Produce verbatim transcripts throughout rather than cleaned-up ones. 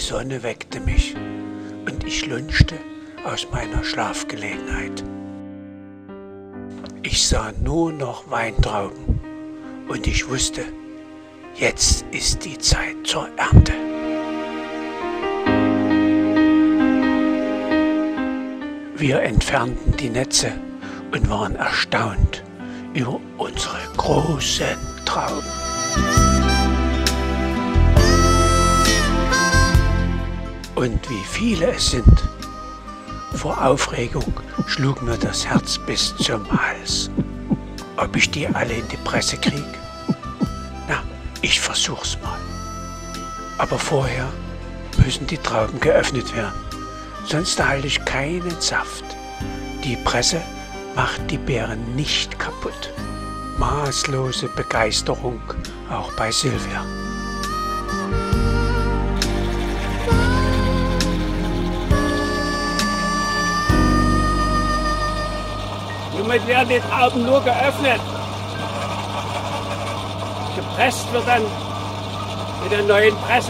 Sonne weckte mich und ich lunchte aus meiner Schlafgelegenheit. Ich sah nur noch Weintrauben und ich wusste, jetzt ist die Zeit zur Ernte. Wir entfernten die Netze und waren erstaunt über unsere großen Trauben. Und wie viele es sind. Vor Aufregung schlug mir das Herz bis zum Hals. Ob ich die alle in die Presse krieg? Na, ich versuch's mal. Aber vorher müssen die Trauben geöffnet werden, sonst erhalte ich keinen Saft. Die Presse macht die Beeren nicht kaputt. Maßlose Begeisterung auch bei Silvia. Somit werden die Trauben nur geöffnet. Gepresst wird dann mit der neuen Presse.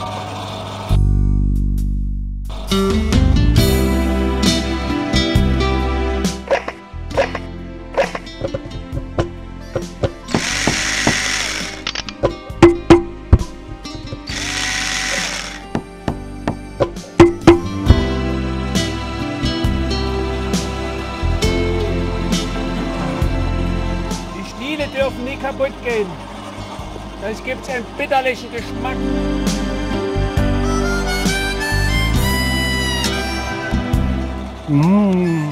Die dürfen nie kaputt gehen. Sonst gibt es einen bitterlichen Geschmack. Mmh.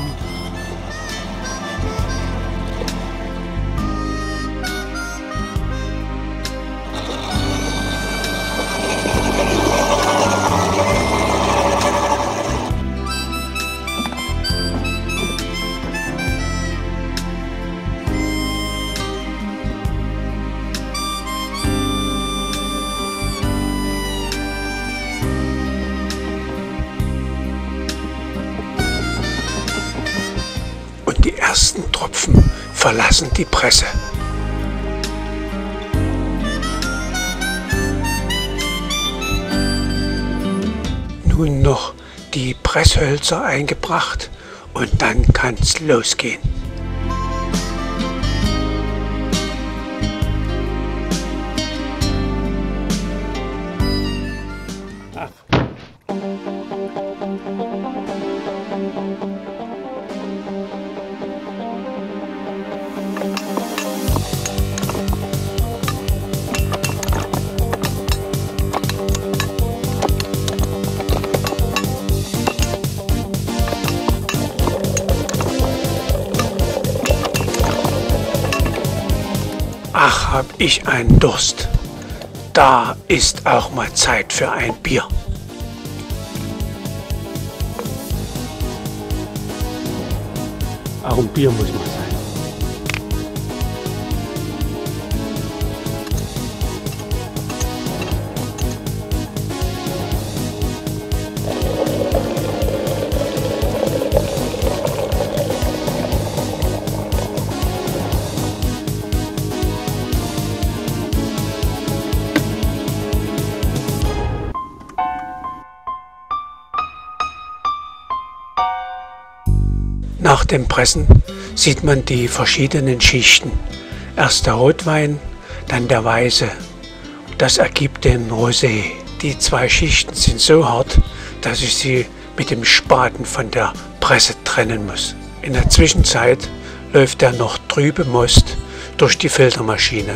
Die ersten Tropfen verlassen die Presse. Nun noch die Presshölzer eingebracht und dann kann's losgehen. Ach. Ach, hab ich einen Durst. Da ist auch mal Zeit für ein Bier. Auch ein Bier muss man sein. Nach dem Pressen sieht man die verschiedenen Schichten. Erst der Rotwein, dann der Weiße. Das ergibt den Rosé. Die zwei Schichten sind so hart, dass ich sie mit dem Spaten von der Presse trennen muss. In der Zwischenzeit läuft der noch trübe Most durch die Filtermaschine.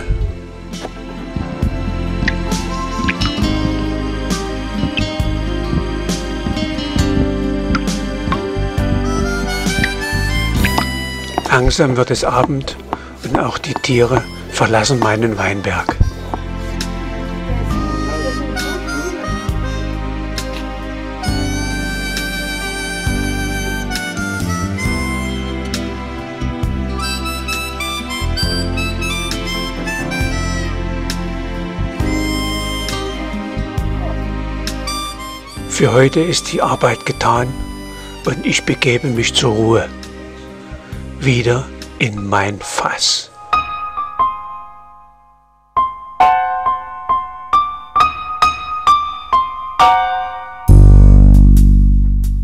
Langsam wird es Abend und auch die Tiere verlassen meinen Weinberg. Für heute ist die Arbeit getan und ich begebe mich zur Ruhe. Wieder in mein Fass.